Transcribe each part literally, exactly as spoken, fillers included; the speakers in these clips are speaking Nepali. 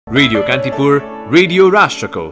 रेडियो कान्तिपुर, रेडियो राष्ट्रको।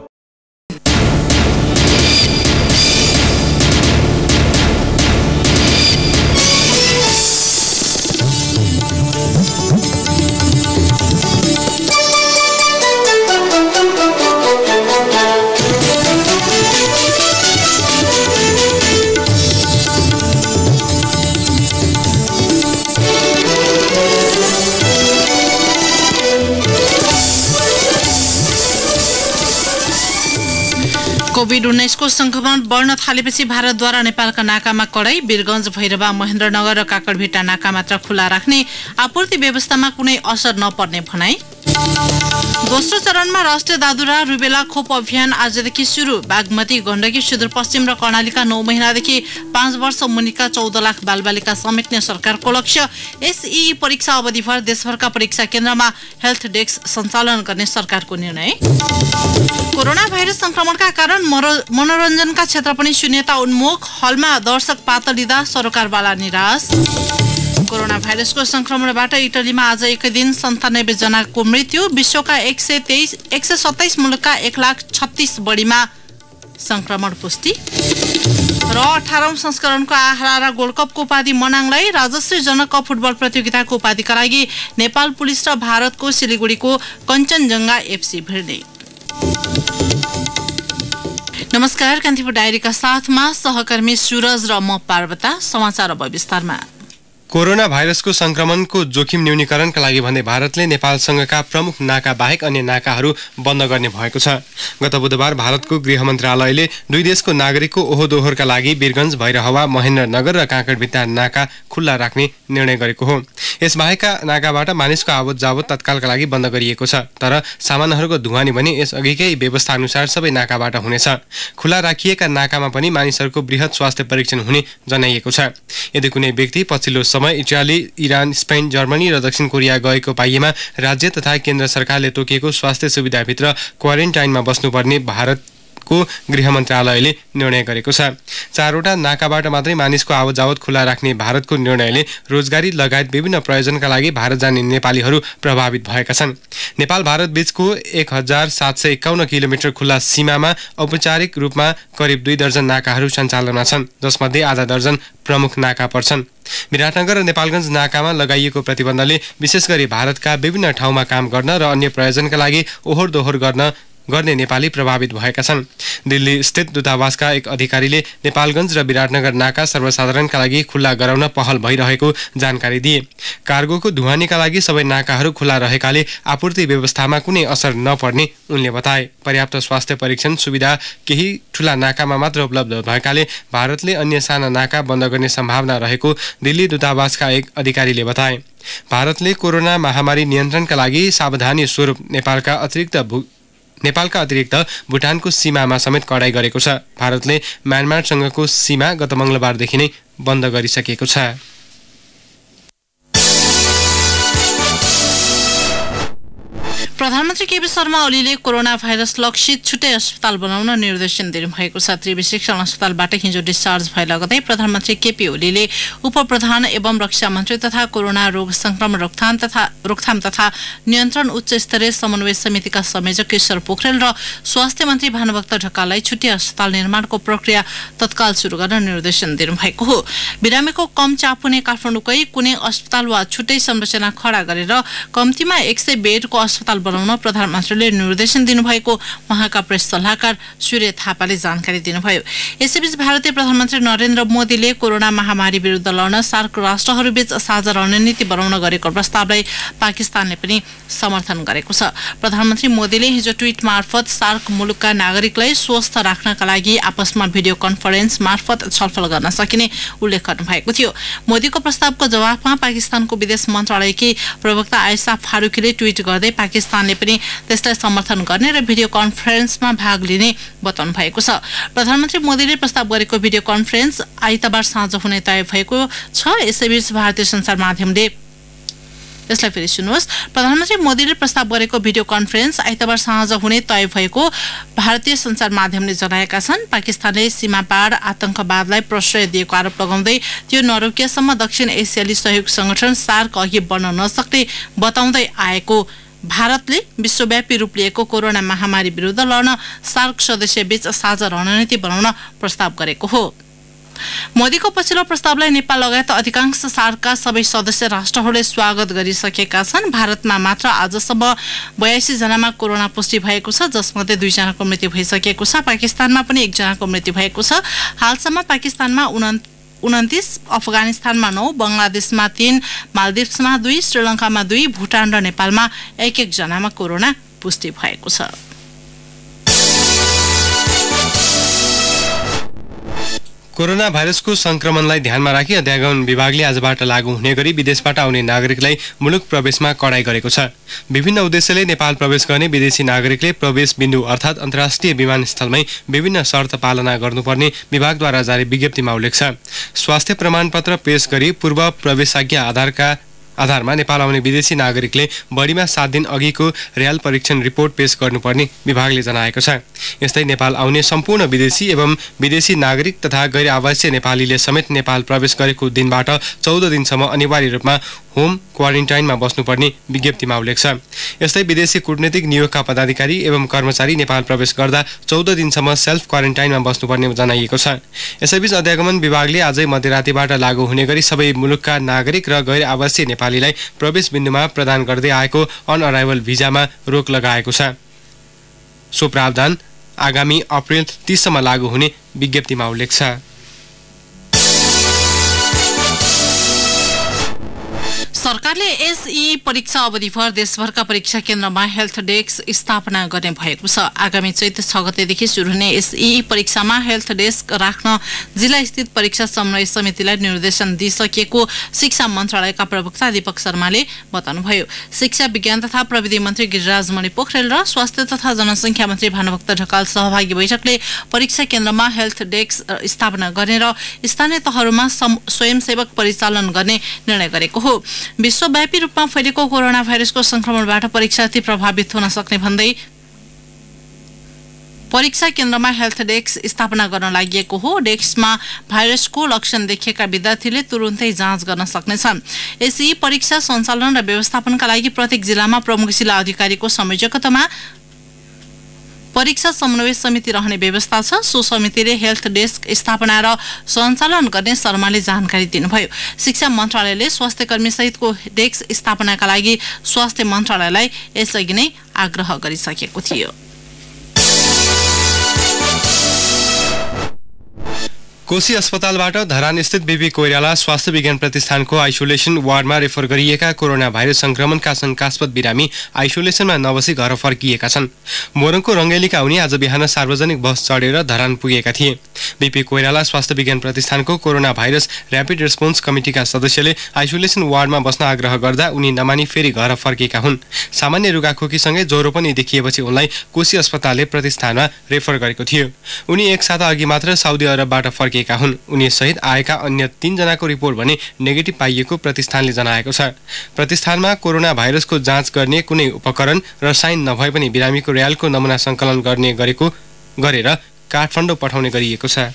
कोभिड उन्नाइस को संक्रमण बढ्न थालेपछि भारतद्वारा नेपालका नाकामा कडाई, वीरगञ्ज, भैरवा, महेन्द्रनगर र काकडभिट्टा नाका मात्र खुला राख्ने, आपूर्ति व्यवस्थामा कुनै असर नपर्ने भनाई। दोस्रो चरणमा राष्ट्रिय दादुरा रुबेला खोप अभियान आजदेखि सुरु। बागमती, गण्डकी, सुदूरपश्चिम र कर्णालीका नौ महिनादेखि पाँच वर्ष मुनिका चौध लाख बालबालिका समेट्ने सरकारको लक्ष्य। एसई परीक्षा अवधिभर देशभरका परीक्षा केन्द्रमा हेल्थ डेस्क सञ्चालन गर्ने सरकारको निर्णय। कोरोना भाइरस संक्रमणका कारण मनोरञ्जनका क्षेत्र पनि शून्यता उन्मुख। हलमा दर्शक पात लिँदा सरोकारवाला निराश। कोरोना भाइरसको संक्रमणबाट इटलीमा आज एक दिन सन्तानब्बे जनाको मृत्यु। विश्वका एक सय तेइस एक सय सत्ताइस मुलुकका एक लाख छत्तीस बढीमा संक्रमण पुष्टि। र अठारौं संस्करणको आहारा गोल्ड कपको उपाधि मनाङलाई। राजश्री जनक कप फुटबल प्रतियोगिताको उपाधिका लागि नेपाल पुलिस र भारतको सिलिगुडीको कञ्चनजङ्घा एफसी भिड्ने। नमस्कार, कान्तिपुर डायरीका साथमा सहकर्मी सुरज र म पार्वता। समाचार अब विस्तारमा। कोरोना भाइरसको संक्रमणको जोखिम न्यूनीकरणका लागि भन्दै भारतले नेपालसँगका प्रमुख नाका बाहेक अन्य नाकाहरू बन्द गर्ने भएको छ। गत बुधबार भारतको गृह मन्त्रालयले दुई देशको नागरिकको ओहोर-दोहोरका लागि वीरगञ्ज, भैरहवा, महेन्द्रनगर र काकडभिट्टा नाका खुल्ला राख्ने निर्णय गरेको हो। यसबाहेकका नाकाबाट मानिसको आवत जावत तत्कालका लागि बन्द गरिएको छ, तर सामानहरूको ढुवानी भने यसअघिकै व्यवस्था अनुसार सबै नाकाबाट हुनेछ। खुल्ला राखिएका नाकामा पनि मानिसहरूको बृहत स्वास्थ्य परीक्षण हुने जनाइएको छ। यदि कुनै व्यक्ति पछिल्लो समय इटाली, इरान, स्पेन, जर्मनी र दक्षिण कोरिया गएको पाइएमा राज्य तथा केन्द्र सरकारले तोकेको स्वास्थ्य सुविधाभित्र क्वारेन्टाइनमा बस्नुपर्ने भारतको गृह मन्त्रालयले निर्णय गरेको छ। चारवटा नाकाबाट मात्रै मानिसको आवत जावत खुल्ला राख्ने भारतको निर्णयले रोजगारी लगायत विभिन्न प्रयोजनका लागि भारत जाने नेपालीहरू प्रभावित भएका छन्। नेपाल भारत बीचको एक हजार सात सय एकाउन्न किलोमिटर खुल्ला सीमामा औपचारिक रूपमा करिब दुई दर्जन नाकाहरू सञ्चालनमा छन्, जसमध्ये आधा दर्जन प्रमुख नाका पर्छन्। विराटनगर र नेपालगञ्ज नाकामा लगाइएको प्रतिबन्धले विशेष गरी भारतका विभिन्न ठाउँमा काम गर्न र अन्य प्रयोजनका लागि ओहोर दोहोर गर्न गर्ने नेपाली प्रभावित भएका छन्। दिल्ली स्थित दूतावासका एक अधिकारीले नेपालगञ्ज र विराटनगर नाका सर्वसाधारणका लागि खुल्ला गराउन पहल भइरहेको जानकारी दिए। कार्गोको ढुवानीका लागि सबै नाकाहरू खुल्ला रहेकाले आपूर्ति व्यवस्थामा कुनै असर नपर्ने उनले बताए। पर्याप्त स्वास्थ्य परीक्षण सुविधा केही ठूला नाकामा मात्र उपलब्ध भएकाले भारतले अन्य साना नाका बन्द गर्ने सम्भावना रहेको दिल्ली दूतावासका एक अधिकारीले बताए। भारतले कोरोना महामारी नियन्त्रणका लागि सावधानी स्वरूप नेपालका अतिरिक्त नेपालका अतिरिक्त भुटानको सीमामा समेत कडाई गरेको छ। भारतले म्यानमारसँगको सीमा गत मंगलबारदेखि नै बन्द गरिसकेको छ। प्रधानमन्त्री केपी शर्मा ओलीले कोरोना भाइरस लक्षित छुट्टै अस्पताल बनाउन निर्देशन दिनुभएको छ। त्रिवी शिक्षण अस्पतालबाट हिजो डिस्चार्ज भए लगतै प्रधानमन्त्री केपी ओलीले उपप्रधान एवं रक्षा मन्त्री तथा कोरोना रोग संक्रमण रोकथाम तथा रोकथाम तथा नियन्त्रण उच्च स्तरीय समन्वय समितिका संयोजक ईश्वर पोखरेल र स्वास्थ्य मन्त्री भानुभक्त ढकाललाई छुट्टै अस्पताल निर्माणको प्रक्रिया तत्काल सुरु गर्न निर्देशन दिनुभएको हो। बिरामीको कम चाप हुने काठमाडौँकै कुनै अस्पताल वा छुट्टै संरचना खडा गरेर कम्तीमा एक सय बेडको अस्पताल बनाउन प्रधानमन्त्रीले निर्देशन दिनुभएको उहाँका प्रेस सल्लाहकार सूर्य थापाले जानकारी दिनुभयो। यसैबीच भारतीय प्रधानमन्त्री नरेन्द्र मोदीले कोरोना महामारी विरुद्ध लड्न सार्क राष्ट्रहरूबीच साझा रणनीति बनाउन गरेको प्रस्तावलाई पाकिस्तानले पनि समर्थन गरेको छ। प्रधानमन्त्री मोदीले हिजो ट्वीट मार्फत सार्क मुलुकका नागरिकलाई स्वस्थ राख्नका लागि आपसमा भिडियो कन्फरेन्स मार्फत छलफल गर्न सकिने उल्लेख गर्नुभएको थियो। मोदीको प्रस्तावको जवाफमा पाकिस्तानको विदेश मन्त्रालयकी प्रवक्ता आयशा फारूकीले ट्वीट गर्दै पाकिस्तान पाकिस्तानले पनि त्यसलाई समर्थन गर्ने र भिडियो कन्फरेन्समा भाग लिने बताउनु भएको छ। प्रधानमन्त्री मोदीले प्रस्ताव गरेको भिडियो कन्फरेन्स आइतबार साँझ हुने तय भएको छ। यसैबीच भारतीय सञ्चार माध्यमले यसलाई फेरि सुन्नुहोस्। प्रधानमन्त्री मोदीले प्रस्ताव गरेको भिडियो कन्फरेन्स आइतबार साँझ हुने तय भएको भारतीय सञ्चार माध्यमले जनाएका छन्। पाकिस्तानले सीमापार आतंकवादलाई प्रश्रय दिएको आरोप लगाउँदै त्यो नरोकिएसम्म दक्षिण एसियाली सहयोग संगठन सार्क अघि बढ्न नसक्ने बताउँदै आएको भारतले विश्वव्यापी रूप लिएको कोरोना महामारी विरुद्ध लड्न सार्क सदस्य बीच साझा रणनीति बनाउन प्रस्ताव गरेको हो। मोदीको पछिल्लो प्रस्तावलाई नेपाल लगायत अधिकांश सार्कका सबै सदस्य राष्ट्रहरूले स्वागत गरिसकेका छन्। भारतमा मात्र आजसम्म बयासी जनामा कोरोना पुष्टि भएको छ, जसमध्ये दुईजनाको मृत्यु भइसकेको छ। पाकिस्तानमा पनि एकजनाको मृत्यु भएको छ। हालसम्म पाकिस्तानमा उन्तिस, अफगानिस्तानमा नौ, बंगलादेशमा तीन, मालदिप्समा दुई, श्रीलङ्कामा दुई, भुटान र नेपालमा एक एक जनामा कोरोना पुष्टि भएको छ। कोरोना भाइरसको संक्रमणलाई ध्यानमा राखी अध्यागमन विभागले आजबाट लागू हुने गरी विदेशबाट आउने नागरिकलाई मुलुक प्रवेशमा कडाई गरेको छ। विभिन्न उद्देश्यले नेपाल प्रवेश गर्ने विदेशी नागरिकले प्रवेश बिन्दु अर्थात् अन्तर्राष्ट्रिय विमानस्थलमै विभिन्न शर्त पालना गर्नुपर्ने विभागद्वारा जारी विज्ञप्तिमा उल्लेख छ। स्वास्थ्य प्रमाणपत्र पेश गरी पूर्व प्रवेशाज्ञा आधारका आधारमा नेपाल आउने विदेशी नागरिकले बढीमा सात दिन अघिको र्याल परीक्षण रिपोर्ट पेश गर्नुपर्ने विभागले जनाएको छ। यस्तै नेपाल आउने सम्पूर्ण विदेशी एवं विदेशी नागरिक तथा गैर आवासीय नेपालीले समेत नेपाल प्रवेश गरेको दिनबाट चौध दिनसम्म अनिवार्य रूपमा होम क्वारेन्टाइनमा बस्नुपर्ने विज्ञप्तिमा उल्लेख छ। यस्तै विदेशी कूटनीतिक नियोगका पदाधिकारी एवं कर्मचारी नेपाल प्रवेश गर्दा चौध दिनसम्म सेल्फ क्वारेन्टाइनमा बस्नुपर्ने जनाइएको छ। यसैबीच अध्यागमन विभागले आजै मध्यरातिबाट लागू हुने गरी सबै मुलुकका नागरिक र गैर आवासीय नेपालीलाई प्रवेश बिन्दुमा प्रदान गर्दै आएको अन अराइभल भिजामा रोक लगाएको छ। सो प्रावधान आगामी अप्रेल तीससम्म लागू हुने विज्ञप्तिमा उल्लेख छ। सरकारले एसई परीक्षा अवधिभर देशभरका परीक्षा केन्द्रमा हेल्थ डेस्क स्थापना गर्ने भएको छ। आगामी चैत छ गतेदेखि सुरु हुने एसई परीक्षामा हेल्थ डेस्क राख्न जिल्ला स्थित परीक्षा समन्वय समितिलाई निर्देशन दिइसकेको शिक्षा मन्त्रालयका प्रवक्ता दीपक शर्माले बताउनुभयो। शिक्षा विज्ञान तथा प्रविधि मन्त्री गिरिराज मणि पोखरेल र स्वास्थ्य तथा जनसङ्ख्या मन्त्री भानुभक्त ढकाल सहभागी बैठकले परीक्षा केन्द्रमा हेल्थ डेस्क स्थापना गर्ने र स्थानीय तहहरूमा स्वयंसेवक परिचालन गर्ने निर्णय गरेको हो। विश्वव्यापी रूपमा फैलेको कोरोना भाइरसको संक्रमणबाट परीक्षार्थी प्रभावित हुन सक्ने भन्दै परीक्षा केन्द्रमा हेल्थ डेस्क स्थापना गर्न लागि हो। डेस्कमा भाइरसको लक्षण देखेका विद्यार्थीले तुरुन्तै जाँच गर्न सक्नेछन्। एसई परीक्षा सञ्चालन र व्यवस्थापनका लागि प्रत्येक जिल्लामा प्रमुख जिल्ला अधिकारीको संयोजकतामा परीक्षा समन्वय समिति रहने व्यवस्था छ। सो समितिले हेल्थ डेस्क स्थापना र सञ्चालन गर्ने शर्माले जानकारी दिनुभयो। शिक्षा मन्त्रालयले स्वास्थ्य कर्मी सहितको डेस्क स्थापनाका लागि स्वास्थ्य मन्त्रालयलाई यसअघि नै आग्रह गरिसकेको थियो। कोशी अस्पतालबाट धरान स्थित बीपी कोइराला स्वास्थ्य विज्ञान प्रतिष्ठानको आइसोलेसन वार्डमा रेफर गरिएका कोरोना भाइरस संक्रमणका शंकास्पद बिरामी आइसोलेसनमा नबसी घर फर्किएका छन्। मोरङको रङ्गेलीका उनी आज बिहान सार्वजनिक बस चढेर धरान पुगेका थिए। बीपी कोइराला स्वास्थ्य विज्ञान प्रतिष्ठानको कोरोना भाइरस र्यापिड रेस्पोन्स कमिटिका सदस्यले आइसोलेसन वार्डमा बस्न आग्रह गर्दा उनी नमानी फेरि घर फर्केका हुन्। सामान्य रुगाखोकीसँगै ज्वरो पनि देखिएपछि उनलाई कोशी अस्पतालले प्रतिष्ठानमा रेफर गरेको थियो। उनी एक साता अघि मात्र साउदी अरबबाट फर्के हुन्। उनी सहित आएका अन्य तीन जनाको रिपोर्ट भने नेगेटिभ पाइएको प्रतिष्ठानले जनाएको छ। प्रतिष्ठानमा कोरोना भाइरसको जाँच गर्ने कुनै उपकरण र साइन नभए पनि बिरामीको र्यालको नमुना संकलन गर्ने गरेको गरेर काठमाडौँ पठाउने गरिएको छ।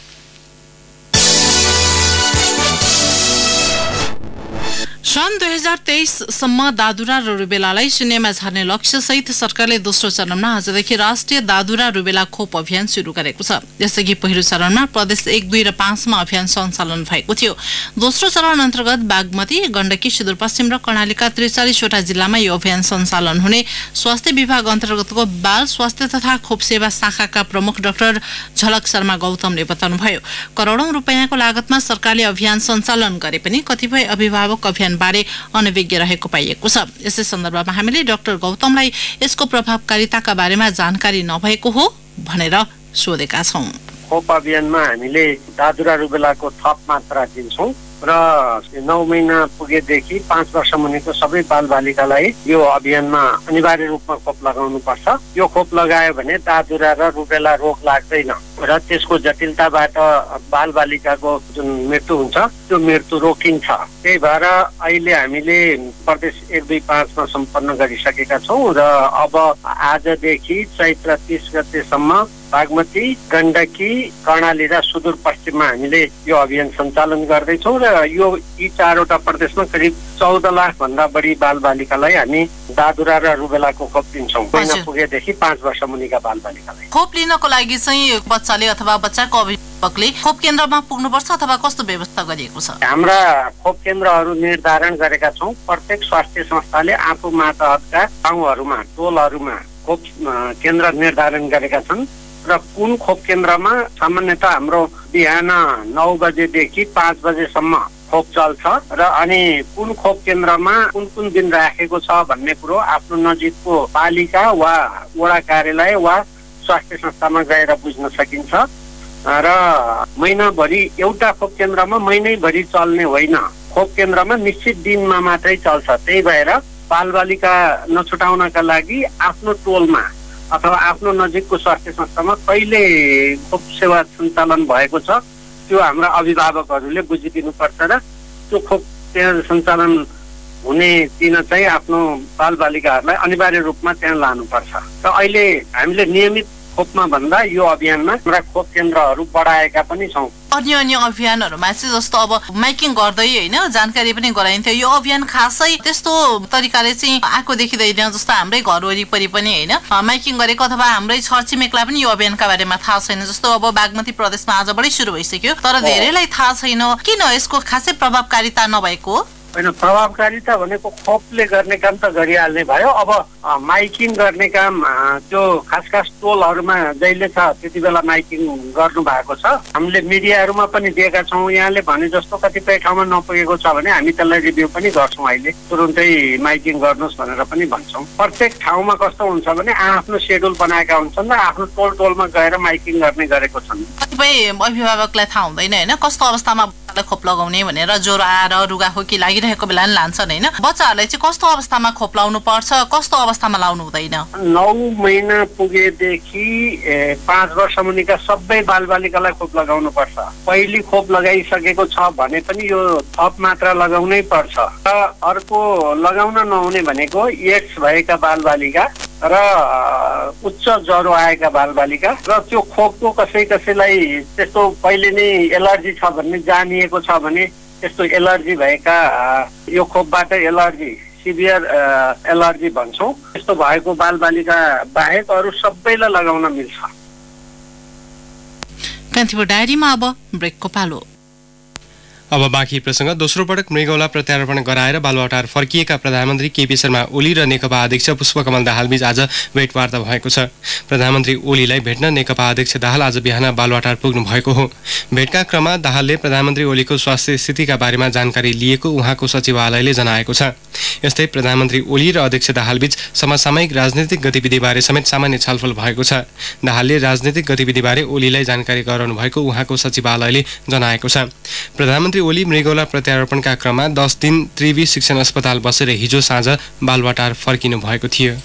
सन् दुई हजार तेइससम्म दादुरा र रुबेलालाई शून्यमा झार्ने लक्ष्यसहित सरकारले दोस्रो चरणमा आजदेखि राष्ट्रिय दादुरा रुबेला खोप अभियान सुरु गरेको छ। यसअघि पहिलो चरणमा प्रदेश एक, दुई र पाँचमा अभियान सञ्चालन भएको थियो। दोस्रो चरण अन्तर्गत बागमती, गण्डकी, सुदूरपश्चिम र कर्णालीका त्रिचालिसवटा जिल्लामा यो अभियान सञ्चालन हुने स्वास्थ्य विभाग अन्तर्गतको बाल स्वास्थ्य तथा खोप सेवा शाखाका प्रमुख डाक्टर झलक शर्मा गौतमले बताउनुभयो। करोडौं रुपियाँको लागतमा सरकारले अभियान सञ्चालन गरे पनि कतिपय अभिभावक अभियान बारे अनभिज्ञ रहेको पाइएको छ। यसै सन्दर्भमा हामीले डाक्टर गौतमलाई यसको प्रभावकारिताका बारेमा जानकारी नभएको हो भनेर सोधेका छौं। खोप अभियानमा हामीले दादुरा रुबेलाको थप मात्रा दिन्छौं र नौ महिना पुगेदेखि पाँच वर्ष मुनिको सबै बालबालिकालाई यो अभियानमा अनिवार्य रूपमा खोप लगाउनु पर्छ। यो खोप लगायो भने दादुरा र रुबेला रोग लाग्दैन र त्यसको जटिलताबाट बालबालिकाको जुन मृत्यु हुन्छ त्यो मृत्यु रोकिन्छ। त्यही भएर अहिले हामीले प्रदेश एक, दुई, पाँचमा सम्पन्न गरिसकेका छौँ र अब आजदेखि चैत्र तीस गतेसम्म बागमती, गण्डकी, कर्णाली र सुदूरपश्चिममा हामीले यो अभियान सञ्चालन गर्दैछौँ र यो यी चारवटा प्रदेशमा करिब चौध लाख भन्दा बढी बालबालिकालाई हामी दादुरा र रुबेलाको खोप दिन्छौँ। महिना पुगेदेखि पाँच वर्ष मुनिका बालबालिकालाई खोप लिनको लागि चाहिँ बच्चाले अथवा बच्चाको अभिभावकले खोप केन्द्रमा पुग्नुपर्छ अथवा कस्तो व्यवस्था गरिएको छ? हाम्रा खोप केन्द्रहरू निर्धारण गरेका छौँ। प्रत्येक स्वास्थ्य संस्थाले आफू मातहतका ठाउँहरूमा, टोलहरूमा खोप केन्द्र निर्धारण गरेका छन् र कुन खोप केन्द्रमा सामान्यतः हाम्रो बिहान नौ बजेदेखि पाँच बजेसम्म खोप चल्छ र अनि कुन खोप केन्द्रमा कुन कुन दिन राखेको छ भन्ने कुरो आफ्नो नजिकको पालिका वा वडा कार्यालय वा स्वास्थ्य संस्थामा गएर बुझ्न सकिन्छ र महिनाभरि एउटा खोप केन्द्रमा महिनैभरि चल्ने होइन, खोप केन्द्रमा निश्चित दिनमा मात्रै चल्छ। त्यही भएर बालबालिका नछुटाउनका लागि आफ्नो टोलमा अथवा आफ्नो नजिकको स्वास्थ्य संस्थामा कहिले खोप सेवा सञ्चालन भएको छ त्यो हाम्रा अभिभावकहरूले बुझिदिनुपर्छ र त्यो खोप त्यहाँ सञ्चालन हुने दिन चाहिँ आफ्नो बालबालिकाहरूलाई अनिवार्य रूपमा त्यहाँ लानुपर्छ। र अहिले हामीले नियमित खोपमा भन्दा यो अभियानमा हाम्रा खोप केन्द्रहरू बढाएका पनि छौँ। अन्य अन्य अभियानहरूमा चाहिँ जस्तो अब माइकिङ गर्दै होइन जानकारी पनि गराइन्थ्यो, यो अभियान खासै त्यस्तो तरिकाले चाहिँ आएको देखिँदैन। जस्तो हाम्रै घर वरिपरि पनि होइन माइकिङ गरेको अथवा हाम्रै छरछिमेकलाई पनि यो अभियानका बारेमा थाहा छैन। जस्तो अब बागमती प्रदेशमा आजबाटै सुरु भइसक्यो तर धेरैलाई थाहा छैन। किन यसको खासै प्रभावकारिता नभएको? होइन, प्रभावकारिता भनेको खोपले गर्ने काम त गरिहाल्ने भयो। अब माइकिङ गर्ने काम त्यो खास खास टोलहरूमा जहिले छ त्यति बेला माइकिङ गर्नु भएको छ। हामीले मिडियाहरूमा पनि दिएका छौँ। यहाँले भने जस्तो कतिपय ठाउँमा नपुगेको छ भने हामी त्यसलाई रिभ्यू पनि गर्छौँ। अहिले तुरुन्तै माइकिङ गर्नुहोस् भनेर पनि भन्छौँ। प्रत्येक ठाउँमा कस्तो हुन्छ भने आफ्नो सेड्युल बनाएका हुन्छन् र आफ्नो टोल टोलमा गएर माइकिङ गर्ने गरेको छन्। कतिपय अभिभावकलाई थाहा हुँदैन होइन कस्तो अवस्थामा खोप लगाउने भनेर, ज्वरो आएर रुगाखोकी लागिरहेको बेला नि लान्छन् होइन, बच्चाहरूलाई चाहिँ कस्तो अवस्थामा खोप लाउनु पर्छ, कस्तो अवस्थामा लाउनु हुँदैन? नौ महिना पुगेदेखि पाँच वर्ष मुनिका सबै बालबालिकालाई खोप लगाउनु पर्छ। पहिली खोप लगाइसकेको छ भने पनि यो थप मात्रा लगाउनै पर्छ। र अर्को लगाउन नहुने भनेको एड्स भएका बालबालिका र उच्च ज्वरो आएका बालबालिका र त्यो खोपको कसै कसैलाई त्यस्तो पहिले नै एलर्जी छ भन्ने जानिएको छ भने त्यस्तो एलर्जी भएका यो खोपबाट एलर्जी सिभियर एलर्जी भन्छौँ त्यस्तो भएको बालबालिका बाहेक अरू सबैलाई लगाउन मिल्छ। कान्तिपुर डायरीमा अब ब्रेकको पालो। अब बाँकी प्रसङ्ग। दोस्रो पटक मृगौला प्रत्यारोपण गराएर बालुवाटार फर्किएका प्रधानमन्त्री केपी शर्मा ओली र नेकपा अध्यक्ष पुष्पकमल दाहालबीच आज भेटवार्ता भएको छ। प्रधानमन्त्री ओलीलाई भेट्न नेकपा अध्यक्ष दाहाल आज बिहान बालुवाटार पुग्नु भएको हो। भेटका क्रममा दाहालले प्रधानमन्त्री ओलीको स्वास्थ्य स्थितिका बारेमा जानकारी लिएको उहाँको सचिवालयले जनाएको छ। यस्तै प्रधानमन्त्री ओली र अध्यक्ष दाहालबीच समसामयिक राजनीतिक गतिविधिबारे समेत सामान्य छलफल भएको छ। दाहालले राजनीतिक गतिविधिबारे ओलीलाई जानकारी गराउनु भएको उहाँको सचिवालयले जनाएको छ। प्रधानमन्त्री ओली मृगौला प्रत्यारोपणका क्रममा दस दिन त्रिवी शिक्षण अस्पताल बसेर हिजो साँझ बालुवाटार फर्किनु भएको थियो।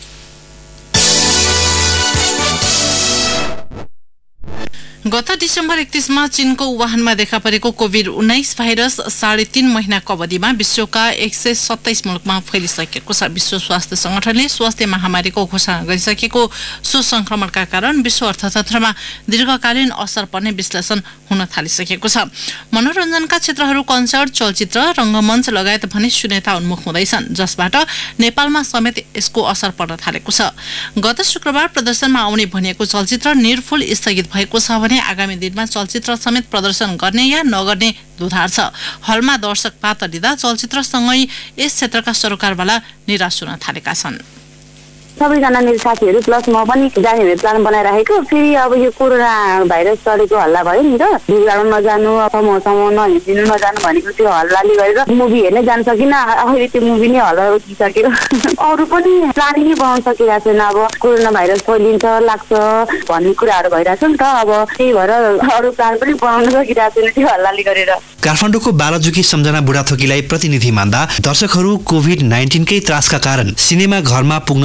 गत डिसेम्बर एकतीसमा चीनको वुहानमा देखा परेको कोभिड उन्नाइस भाइरस साढे तीन महिनाको अवधिमा विश्वका एक सय सत्ताइस मुलुकमा फैलिसकेको छ। विश्व स्वास्थ्य संगठनले स्वास्थ्य महामारीको घोषणा गरिसकेको सो संक्रमणका कारण विश्व अर्थतन्त्रमा दीर्घकालीन असर पर्ने विश्लेषण हुन थालिसकेको छ। मनोरञ्जनका क्षेत्रहरू कन्सर्ट, चलचित्र, रङ्गमञ्च लगायत भने शून्यता उन्मुख हुँदैछन्, जसबाट नेपालमा समेत यसको असर पर्न थालेको छ। गत शुक्रबार प्रदर्शनमा आउने भनिएको चलचित्र निर्फुल स्थगित भएको छ भने आगामी दिनमा चलचित्र समेत प्रदर्शन गर्ने या नगर्ने दुधार छ। हलमा दर्शक पात लिँदा चलचित्रसँगै यस क्षेत्रका सरोकारवाला निराश हुन थालेका छन्। सबैजना मेरो साथीहरू प्लस म पनि जाने प्लान बनाइराखेको। फेरि अब यो कोरोना भाइरस चलेको हल्ला भयो नि त, भिडभाडमा नजानु अथवा मसँग नहिँडिनु नजानु भनेको त्यो हल्लाले गरेर मुभी हेर्नै जान सकिनँ। अहिले त्यो मुभी नै हल्ला रोकिसक्यो। अरू पनि प्लानिङै बनाउन सकिरहेको छैन। अब कोरोना भाइरस फैलिन्छ लाग्छ भन्ने कुराहरू भइरहेछ नि त। अब त्यही भएर अरू प्लान पनि बनाउन सकिरहेको छैन त्यो हल्लाले गरेर। काठमाडौँको बालाजुकी सम्झना बुढाथोकीलाई प्रतिनिधि मान्दा दर्शकहरू कोभिड नाइन्टिनकै त्रासका कारण सिनेमा घरमा पुग्न सकेका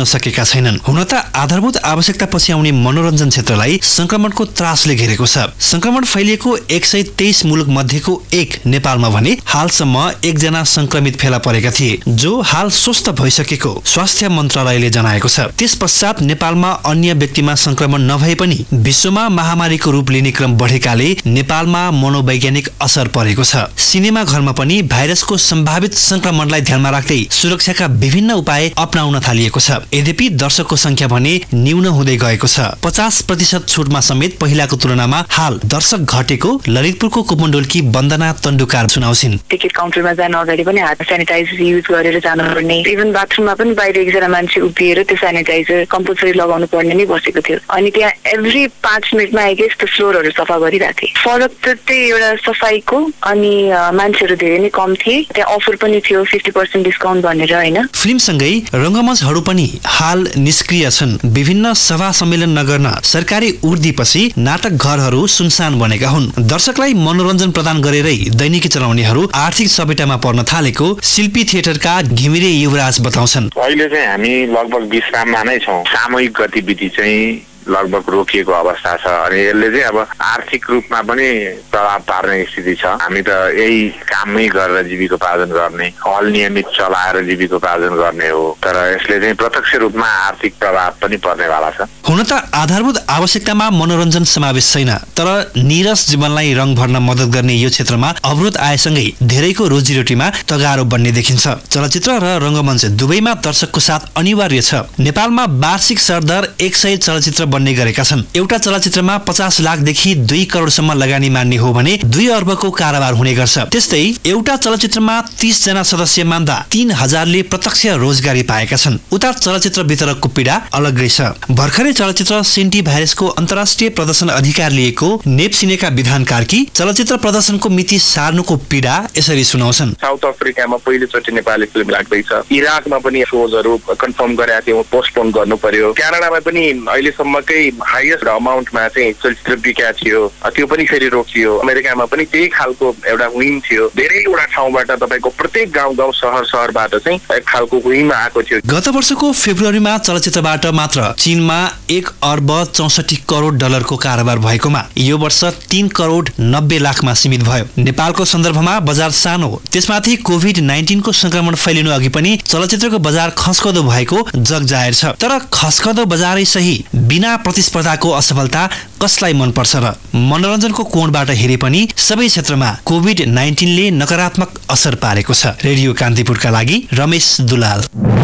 गरेका छैनन्। हुन त आधारभूत आवश्यकता पछि आउने मनोरञ्जन क्षेत्रलाई संक्रमणको त्रासले घेरेको छ। संक्रमण फैलिएको एक सय तेइस मुलुक मध्येको एक नेपालमा भने हालसम्म एकजना संक्रमित फेला परेका थिए, जो हाल स्वस्थ भइसकेको स्वास्थ्य मन्त्रालयले जनाएको छ। त्यस पश्चात नेपालमा अन्य व्यक्तिमा संक्रमण नभए पनि विश्वमा महामारीको रूप लिने क्रम बढेकाले नेपालमा मनोवैज्ञानिक असर परेको छ। सिनेमा घरमा पनि भाइरसको सम्भावित संक्रमणलाई ध्यानमा राख्दै सुरक्षाका विभिन्न उपाय अपनाउन थालिएको छ। यद्यपि दर्शकको संख्या भने न्यून हुँदै गएको छ। पचास प्रतिशत छुटमा समेत पहिलाको तुलनामा हाल दर्शक घटेको ललितपुरको कुपमण्डलकी वन्दना तण्डुकार सुनाउँछिन्। टिकट काउन्टरमा जान अगाडि पनि हात सेनिटाइजर युज गरेर जानुपर्ने, इभन बाथरुममा पनि बाहिर एकजना मान्छे उभिएर त्यो सेनिटाइजर कम्पलसरी लगाउनु पर्ने नै बसेको थियो। अनि त्यहाँ एभ्री पाँच मिनटमा आएकै यस्तो फ्लोरहरू सफा गरिरहेको थिए। फरक त त्यही एउटा सफाइको अनि मान्छेहरू धेरै नै कम थिए। त्यहाँ अफर पनि थियो फिफ्टी पर्सेन्ट डिस्काउन्ट भनेर होइन। फिल्मसँगै रङ्गमञ्चहरू पनि हाल निष्क्रिय छन्। विभिन्न सभा सम्मेलन नगर्न सरकारी उर्दीपछि नाटक घरहरू सुनसान बनेका हुन्। दर्शकलाई मनोरञ्जन प्रदान गरेरै दैनिकी चलाउनेहरू आर्थिक सपेटामा पर्न थालेको शिल्पी थिएटरका घिमिरे युवराज बताउँछन्। अहिले चाहिँ हामी लगभग विश्राममा नै छौँ। सामूहिक गतिविधि चाहिँ लगभग रोकिएको अवस्था छ। अनि यसले चाहिँ अब आर्थिक रूपमा पनि प्रभाव पार्ने स्थिति छ। हामी त यही कामै गरेर जीविकोपार्जन गर्ने, हल नियमित चलाएर जीविकोपार्जन गर्ने हो, तर यसले चाहिँ प्रत्यक्ष रूपमा आर्थिक प्रभाव पनि पर्नेवाला छ। हुन त आधारभूत आवश्यकतामा मनोरञ्जन समावेश छैन, तर नीरस जीवनलाई रङ भर्न मद्दत गर्ने यो क्षेत्रमा अवरोध आएसँगै धेरैको रोजीरोटीमा तगारो बन्ने देखिन्छ। चलचित्र र रङ्गमञ्च दुवैमा दर्शकको साथ अनिवार्य छ। नेपालमा वार्षिक सरदर एक सय चलचित्र बन्ने गरेका छन्। एउटा चलचित्रमा पचास लाखदेखि दुई करोडसम्म लगानी मान्ने हो भने दुई अर्बको कारोबार हुने गर्छ। त्यस्तै एउटा चलचित्रमा तीस जना सदस्य मान्दा तीन हजारले प्रत्यक्ष रोजगारी पाएका छन्। उता चलचित्र वितरकको पीडा अलग्गै छ। भर्खरै चलचित्र सेन्टी भाइरसको अन्तर्राष्ट्रिय प्रदर्शन अधिकार लिएको नेप्सिनेका विधान कार्की चलचित्र प्रदर्शनको मिति सार्नुको पीडा यसरी सुनाउँछन्। साउथ अफ्रिकामा पहिलोचोटि नेपाली फिल्म लाग्दैछ। इराकमा पनि सोजहरू कन्फर्म गरेका थियौँ, पोस्टपोन गर्नु पर्यो। क्यानाडामा पनि अहिलेसम्मकै हाइएस्ट अमाउन्टमा चाहिँ चलचित्र बिका थियो, त्यो पनि फेरि रोकियो। अमेरिकामा पनि त्यही खालको एउटा विम थियो। धेरैवटा ठाउँबाट तपाईँको प्रत्येक गाउँ गाउँ सहर सहरबाट चाहिँ एक खालको विम आएको थियो। गत वर्षको फेब्रुअरीमा चलचित्रबाट मात्र चीनमा एक अर्ब चौसठी करोड डलरको कारोबार भएकोमा यो वर्ष तीन करोड नब्बे लाखमा सीमित भयो। नेपालको सन्दर्भमा बजार सानो, त्यसमाथि कोभिड नाइन्टिनको संक्रमण फैलिनु अघि पनि चलचित्रको बजार खस्कदो भएको जग जाहेर छ। तर खस्कदो बजारै सही, बिना प्रतिस्पर्धाको असफलता कसलाई मन पर्छ र? मनोरञ्जनको कोणबाट हेरे पनि सबै क्षेत्रमा कोभिड नाइन्टिनले नकारात्मक असर पारेको छ। रेडियो कान्तिपुरका लागि रमेश दुलाल।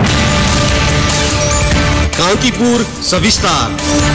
कान्तिपुर सविस्तार।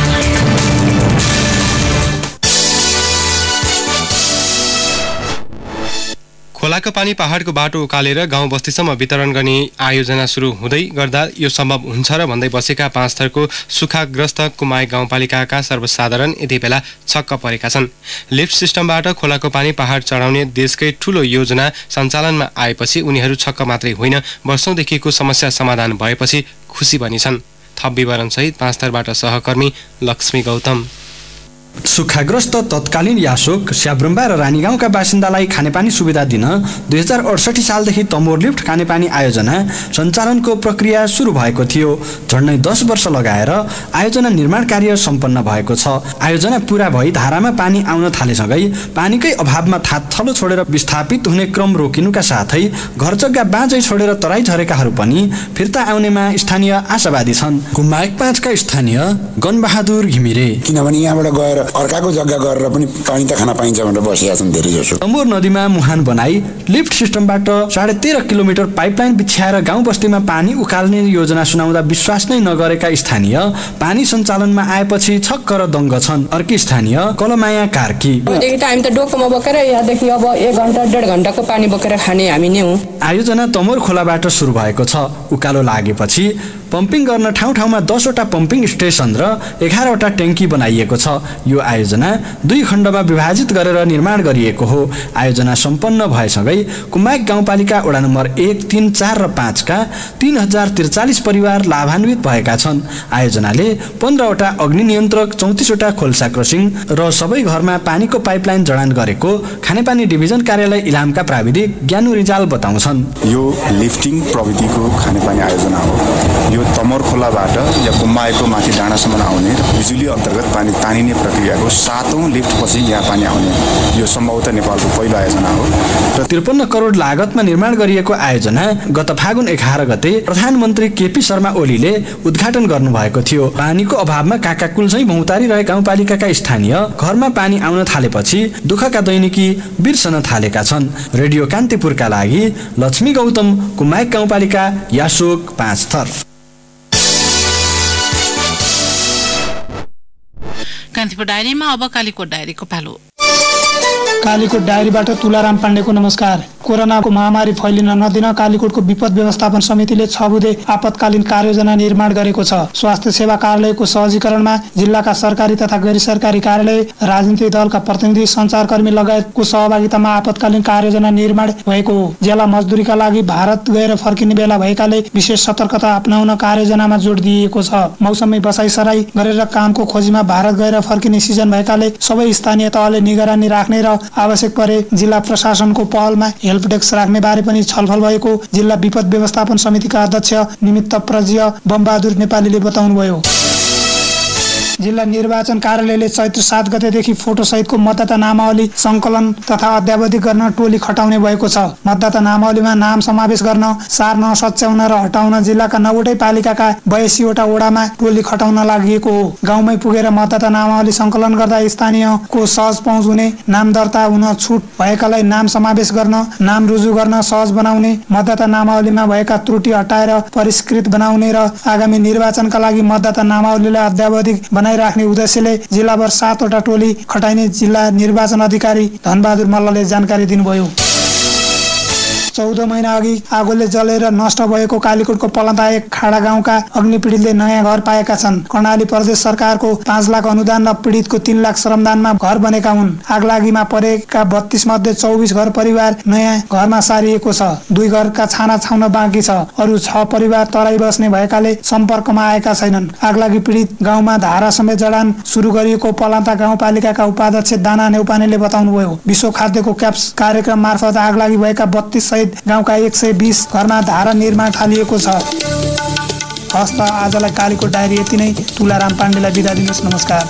खोलाको पानी पहाडको बाटो उकालेर गाउँ बस्तीसम्म वितरण गर्ने आयोजना सुरु हुँदै गर्दा यो सम्भव हुन्छ र भन्दै बसेका पाँच थरको सुखाग्रस्त कुमाई गाउँपालिकाका सर्वसाधारण यति बेला छक्क परेका छन्। लिफ्ट सिस्टमबाट खोलाको पानी पहाड चढाउने देशकै ठूलो योजना सञ्चालनमा आएपछि उनीहरू छक्क मात्रै होइन, वर्षौंदेखिको समस्या समाधान भएपछि खुसी पनि छन्। थप विवरण सहित पाँच थरबाट सहकर्मी लक्ष्मी गौतम। सुखाग्रस्त तत्कालीन यासोक, स्याब्रुम्बा र रानीगाउँका बासिन्दालाई खानेपानी सुविधा दिन दुई हजार अडसठी सालदेखि तमोर लिफ्ट खानेपानी आयोजना सञ्चालनको प्रक्रिया सुरु भएको थियो। झन्डै दस वर्ष लगाएर आयोजना निर्माण कार्य सम्पन्न भएको छ। आयोजना पूरा भई धारामा पानी आउन थालेसँगै पानीकै अभावमा थातथलो छोडेर विस्थापित हुने क्रम रोकिनुका साथै घरजग्गा बाँझै छोडेर तराई झरेकाहरू पनि फिर्ता आउनेमा स्थानीय आशावादी छन्। कुमाई पाँचका स्थानीय गणबहादुर घिमिरे, किनभने यहाँबाट गएर अर्काको जग्गा गरेर पनि पानी त खान पाइन्छ भनेर बसिया छन् धेरै जसो। तमोर नदीमा मुहान बनाई लिफ्ट सिस्टमबाट साढे तेह्र किलोमिटर पाइपलाइन बिछ्याएर गाउँ बस्तीमा पानी उकाल्ने योजना सुनाउँदा विश्वास नै नगरेका स्थानीय पानी सञ्चालनमा आएपछि छक्क र दङ्ग छन्। अर्की स्थानीय कलमाया कार्की, टाइम त डोकोमा बोकेर यहाँदेखि अब एक घण्टा डेढ घण्टाको पानी बोकेर खाने हामी नै हौँ। आयोजना तमोर खोलाबाट सुरु भएको छ। उकालो लागेपछि पम्पिङ गर्न ठाउँ ठाउँमा दसवटा पम्पिङ स्टेसन र एघारवटा ट्याङ्की बनाइएको छ। यो आयोजना दुई खण्डमा विभाजित गरेर निर्माण गरिएको हो। आयोजना सम्पन्न भएसँगै कुमाई गाउँपालिका वडा नम्बर एक, तीन, चार र पाँचका तीन हजार त्रिचालिस परिवार लाभान्वित भएका छन्। आयोजनाले पन्ध्रवटा अग्नि नियन्त्रक, चौतिसवटा खोल्सा क्रसिङ र सबै घरमा पानीको पाइपलाइन जडान गरेको खानेपानी डिभिजन कार्यालय इलामका प्राविधिक ज्ञानु रिजाल बताउँछन्। यो लिफ्टिङ प्रविधिको खानेपानी आयोजना हो। यो तमोर खोलाबाट या गुम्बाएको माथि डाँडासम्म आउने र बिजुली अन्तर्गत पानी तानिने प्रक्रियाको सातौं लिफ्टपछि यहाँ पानी आउने यो सम्भवतः नेपालको पहिलो आयोजना हो। र त्रिपन्न करोड लागतमा निर्माण गरिएको आयोजना गत फागुन एघार गते प्रधानमन्त्री केपी शर्मा ओलीले उद्घाटन गर्नुभएको थियो। पानीको अभावमा काकाकुल चाहिँ भौतारी रहे गाउँपालिकाका स्थानीय घरमा पानी आउन थालेपछि दुःखका दैनिकी बिर्सन थालेका छन्। रेडियो कान्तिपुरका लागि लक्ष्मी गौतम, कुमायक गाउँपालिका, यासोक पाँच थर। कान्तिपुर डायरीमा अब कालीकोट डायरीको पालो। कालीकोट डायरीबाट तुलाराम पाण्डेको नमस्कार। कोरोनाको महामारी फैलिन नदिन कालीकोटको विपद व्यवस्थापन समितिले छ बुँदे आपतकालीन कार्ययोजना निर्माण गरेको छ। स्वास्थ्य सेवा कार्यालयको सहजीकरणमा जिल्लाका सरकारी तथा गैर सरकारी कार्यालय, राजनीतिक दलका प्रतिनिधि, सञ्चारकर्मी लगायतको सहभागितामा आपतकालीन कार्ययोजना निर्माण भएको हो। ज्याला मजदुरीका लागि भारत गएर फर्किने बेला भएकाले विशेष सतर्कता अपनाउन कार्ययोजनामा जोड दिइएको छ। मौसमी बसाइसराई गरेर कामको खोजीमा भारत गएर फर्किने सिजन भएकाले सबै स्थानीय तहले निगरानी राख्ने र आवश्यक परे जिल्ला प्रशासनको पहलमा हेल्प डेस्क राख्ने बारे पनि छलफल भएको जिल्ला विपद व्यवस्थापन समितिका अध्यक्ष निमित्त प्रज्य बमबहादुर नेपालीले बताउनुभयो। जिल्ला निर्वाचन कार्यालयले चैत्र सात गतेदेखि फोटो सहितको मतदाता नामावली संकलन तथा अद्यावधिक गर्न टोली खटाउने भएको छ। मतदाता नामावलीमा नाम समावेश गर्न सार्न, सच्याउन र हटाउन जिल्लाका नौवटै पालिकाका बयासीवटा वडामा टोली खटाउन लागि हो। गाउँमै पुगेर मतदाता नामावली संकलन गर्दा स्थानीयको सहज पहुँच हुने, नाम दर्ता हुन छुट भएकालाई नाम समावेश गर्न, नाम रुजु गर्न सहज बनाउने, मतदाता नामावलीमा भएका त्रुटि हटाएर परिष्कृत बनाउने र आगामी निर्वाचनका लागि मतदाता नामावलीलाई अद्यावधिक राख्ने उद्देश्यले जिल्लाभर सातवटा टोली खटाइने जिल्ला निर्वाचन अधिकारी धनबहादुर मल्लले जानकारी दिनुभयो। चौध महिना अघि आगोले जलेर नष्ट भएको कालीकोटको पलन्तायक खाडा गाउँका अग्निपीडितले नयाँ घर पाएका छन्। कर्णाली प्रदेश सरकारको पाँच लाख अनुदान र पीडितको तीन लाख श्रमदानमा घर बनेका हुन्। आगलागीमा परेका बत्तीस मध्ये चौबिस घर परिवार नयाँ घरमा सारिएको छ। दुई घरका छाना छाउन बाँकी छ। अरू छ परिवार तराई बस्ने भएकाले सम्पर्कमा आएका छैनन्। आगलागी पीडित गाउँमा धारा समेत जडान सुरु गरिएको पलन्ता गाउँपालिकाका उपाध्यक्ष दाना नेउपानेले बताउनुभयो। विश्व खाद्यको क्याप्स कार्यक्रम मार्फत आगलागी भएका बत्तीस गाउँका एक सय बीस घरमा धारा निर्माण थालिएको छ। हस्त आजलाई कालीकोट डायरी यति नै। तुलाराम पाण्डेलाई बिदा दिनुहोस्। नमस्कार।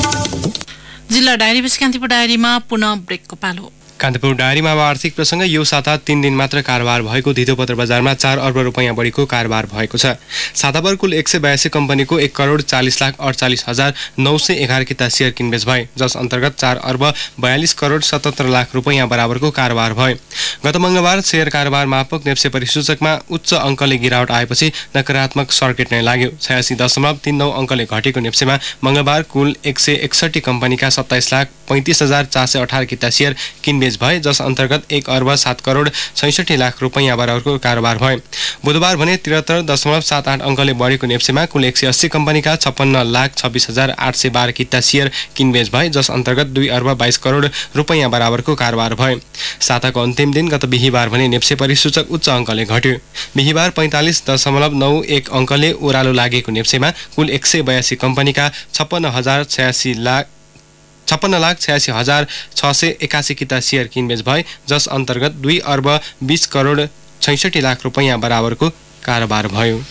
जिल्ला डायरी कान्तिपुर डायरीमा पुनः ब्रेकको पालो। कान्तिपुर डायरीमा अब आर्थिक प्रसङ्ग। यो साता तीन दिन मात्र कारोबार भएको धितोपत्र बजारमा चार अर्ब रुपियाँ बढीको कारोबार भएको छ। साताभर कुल एक सय बयासी कम्पनीको एक करोड चालिस लाख अडचालिस हजार नौ सय एघार किता सेयर किनबेच भए, जस अन्तर्गत चार अर्ब बयालिस करोड सतहत्तर लाख रुपियाँ बराबरको कारोबार भयो। गत मङ्गलबार सेयर कारोबार मापक नेप्से परिसूचकमा उच्च अङ्कले गिरावट आएपछि नकारात्मक सर्किट नै लाग्यो। छयासी दशमलव तीन नौ अङ्कले घटेको नेप्सेमा मङ्गलबार कुल एक सय एकसठी कम्पनीका सत्ताइस लाख पैँतिस हजार चार सय अठार किता सेयर किनबेच भए, जस अन्तर्गत एक अर्ब सात करोड छैसठी लाख रुपियाँ बराबरको कारोबार भयो। बुधबार भने त्रिहत्तर दशमलव सात आठ अङ्कले बढेको नेप्सेमा कुल एक सय अस्सी कम्पनीका छप्पन्न लाख छब्बिस हजार आठ सय बाह्र किता सेयर किनबेच भए, जस अन्तर्गत दुई अर्ब बाइस करोड रुपियाँ बराबरको कारोबार भयो। साताको अन्तिम दिन गत बिहिबार भने नेप्से परिसूचक उच्च अङ्कले घट्यो। बिहिबार पैँतालिस दशमलव नौ एक अङ्कले ओह्रालो लागेको नेप्सेमा कुल एक सय बयासी कम्पनीका छप्पन्न हजार छयासी लाख छप्पन्न लाख छयासी हजार छ सय एकासी किता सेयर किनबेच भए, जस अन्तर्गत दुई अर्ब बीस करोड छैसठी लाख रुपियाँ बराबरको कारोबार भयो।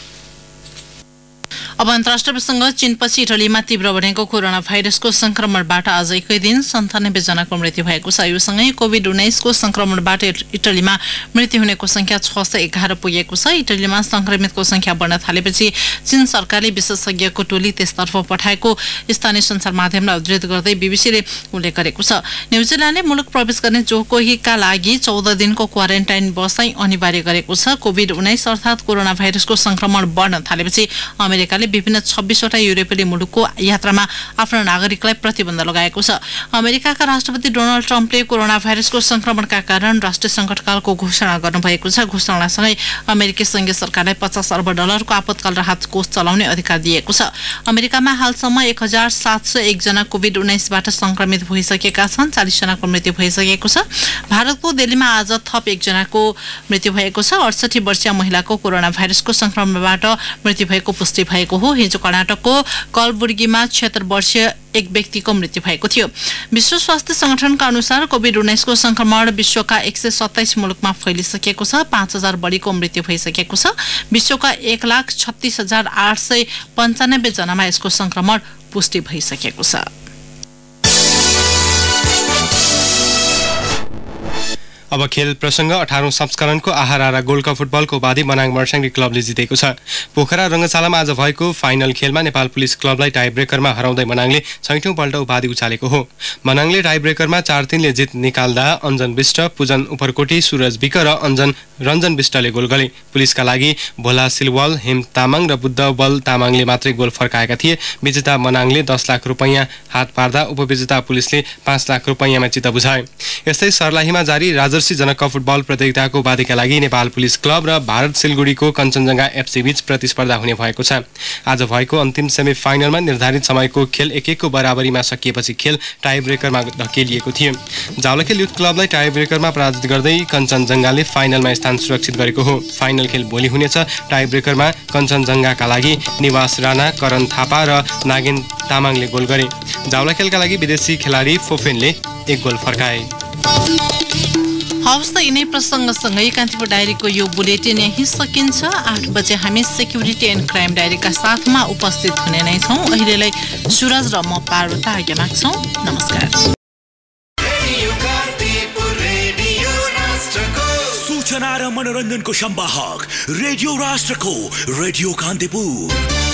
अब अन्तर्राष्ट्रिय प्रसङ्ग। चीनपछि इटलीमा तीव्र बढेको कोरोना भाइरसको संक्रमणबाट आज एकै दिन सन्तानब्बे जनाको मृत्यु भएको छ। यो सँगै कोभिड उन्नाइसको संक्रमणबाट इटलीमा मृत्यु हुनेको संख्या छ सय एघार पुगेको छ। इटलीमा संक्रमितको संख्या बढ्न थालेपछि चीन सरकारले विशेषज्ञको टोली त्यसतर्फ पठाएको स्थानीय सञ्चार माध्यमलाई उद्धृत गर्दै बीबीसीले उल्लेख गरेको छ। न्युजिल्यान्डले मुलुक प्रवेश गर्ने जो कोहीका लागि चौध दिनको क्वारेन्टाइन बसाइ अनिवार्य गरेको छ। कोभिड उन्नाइस अर्थात् कोरोना भाइरसको संक्रमण बढ्न थालेपछि अमेरिकाले विभिन्न छब्बीसवटा युरोपेली मुलुकको यात्रामा आफ्ना नागरिकलाई प्रतिबन्ध लगाएको छ। अमेरिकाका राष्ट्रपति डोनाल्ड ट्रम्पले कोरोना भाइरसको संक्रमणका कारण राष्ट्रिय सङ्कटकालको घोषणा गर्नुभएको छ। घोषणासँगै अमेरिकी संघीय सरकारलाई पचास अर्ब डलरको आपतकाल राहत कोष चलाउने अधिकार दिएको छ। अमेरिकामा हालसम्म एक हजार सात सय एकजना कोभिड उन्नाइसबाट संक्रमित भइसकेका छन्। चालिस जनाको मृत्यु भइसकेको छ। भारतको दिल्लीमा आज थप एकजनाको मृत्यु भएको छ। अडसठी वर्षीय महिलाको कोरोना भाइरसको संक्रमणबाट मृत्यु भएको पुष्टि भएको हो। हिजो कर्नाटकको कलबुर्गीमा छिहत्तर वर्षीय एक व्यक्तिको मृत्यु भएको थियो। विश्व स्वास्थ्य संगठनका अनुसार कोभिड उन्नाइस को संक्रमण विश्वका एक सय सत्ताइस मुलुकमा फैलिसकेको छ। पाँच हजार बढीको मृत्यु भइसकेको छ। विश्वका एक लाख छत्तीस हजार आठ सय पन्चानब्बे जनामा यसको संक्रमण पुष्टि भइसकेको छ। अब खेल प्रसंग अठारौं संस्करणको आहारा गोल्ड कप फुटबलको उपाधि मनाङ मर्स्याङ्गी क्लबले जितेको छ। पोखरा रंगशालामा आज भएको फाइनल खेलमा नेपाल पुलिस क्लबलाई टाई ब्रेकरमा हराउँदै मनाङले छैठौं पल्ट उपाधि उचालेको हो। मनाङले टाई ब्रेकरमा चार तीनले जित निकाल्दा अञ्जन विष्ट, पूजन उपरकोटी, सूरज विक र अञ्जन रञ्जन विष्टले गोल गरे। पुलिसका लागि भोला सिलवाल, हेम तामाङ र बुद्ध बल तामाङले मात्रै गोल फर्काएका थिए। विजेता मनाङले दस लाख रुपैयाँ हात पार्दा उपविजेता पुलिसले पाँच लाख रुपैयाँमा चित्त बुझाए। यस्तै सर्लाहीमा जारी राजर्षि जनक कप फुटबल प्रतियोगिताको उपाधिका लागि नेपाल पुलिस क्लब र भारत सिलगुडीको कञ्चनजङ्घा एफसी बीच प्रतिस्पर्धा हुने भएको छ। आज भएको अन्तिम सेमी फाइनलमा निर्धारित समयको खेल एक एकको बराबरीमा सकिएपछि खेल टाई ब्रेकरमा धकेलिएको थियो। जावलाखेल युथ क्लबलाई टाई ब्रेकरमा पराजित गर्दै कञ्चनजङ्घाले फाइनलमा स्थान सुरक्षित गरेको हो। फाइनल खेल भोलि हुनेछ। टाई ब्रेकरमा कञ्चनजङ्घाका लागि निवास राणा, करण थापा र नागेन तामाङले गोल गरे। जावलाखेलका लागि विदेशी खेलाडी फोफेनले एक गोल फर्काए। हवस् त यिनै प्रसङ्गसँगै कान्तिपुर डायरीको यो बुलेटिन यही सकिन्छ। आठ बजे हामी सेक्युरिटी एन्ड क्राइम डायरीका साथमा उपस्थित हुने नै छौँ। अहिलेलाई सुरज र म पार्वता आज्ञा माग्छौँ। नमस्कार। सूचना र मनोरञ्जनको सम्वाहक रेडियो राष्ट्रको रेडियो कान्तिपुर।